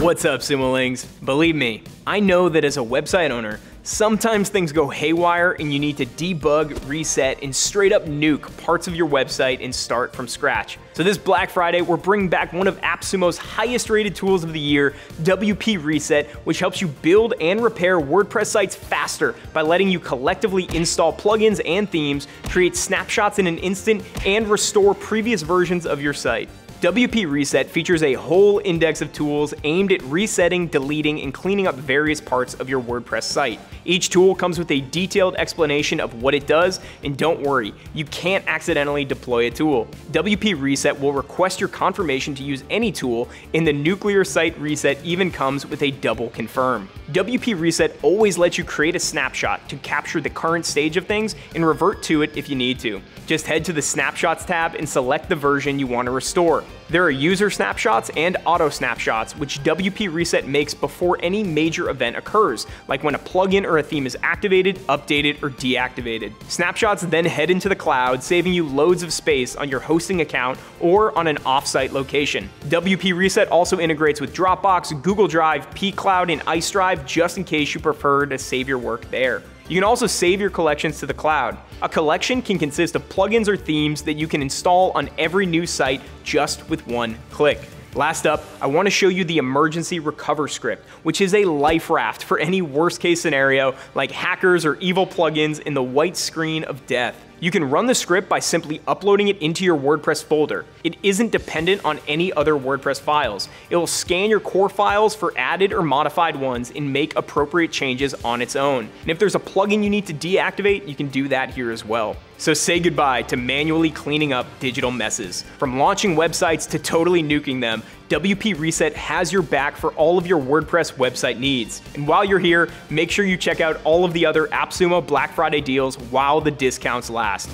What's up, Simulings? Believe me, I know that as a website owner, sometimes things go haywire and you need to debug, reset, and straight up nuke parts of your website and start from scratch. So this Black Friday, we're bringing back one of AppSumo's highest rated tools of the year, WP Reset, which helps you build and repair WordPress sites faster by letting you collectively install plugins and themes, create snapshots in an instant, and restore previous versions of your site. WP Reset features a whole index of tools aimed at resetting, deleting, and cleaning up various parts of your WordPress site. Each tool comes with a detailed explanation of what it does, and don't worry, you can't accidentally deploy a tool. WP Reset will request your confirmation to use any tool, and the nuclear site reset even comes with a double confirm. WP Reset always lets you create a snapshot to capture the current stage of things and revert to it if you need to. Just head to the Snapshots tab and select the version you want to restore. There are user snapshots and auto snapshots, which WP Reset makes before any major event occurs, like when a plugin or a theme is activated, updated, or deactivated. Snapshots then head into the cloud, saving you loads of space on your hosting account or on an off-site location. WP Reset also integrates with Dropbox, Google Drive, pCloud, and Ice Drive, just in case you prefer to save your work there. You can also save your collections to the cloud. A collection can consist of plugins or themes that you can install on every new site just with one click. Last up, I want to show you the emergency recover script, which is a life raft for any worst case scenario like hackers or evil plugins in the white screen of death. You can run the script by simply uploading it into your WordPress folder. It isn't dependent on any other WordPress files. It will scan your core files for added or modified ones and make appropriate changes on its own. And if there's a plugin you need to deactivate, you can do that here as well. So say goodbye to manually cleaning up digital messes. From launching websites to totally nuking them, WP Reset has your back for all of your WordPress website needs. And while you're here, make sure you check out all of the other AppSumo Black Friday deals while the discounts last.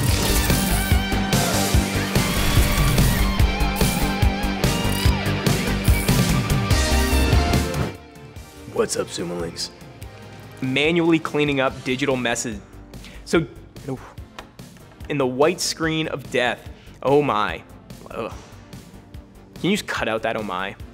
What's up, Simulings? Manually cleaning up digital messes. So, in the white screen of death, oh my. Ugh. Can you just cut out that oh my?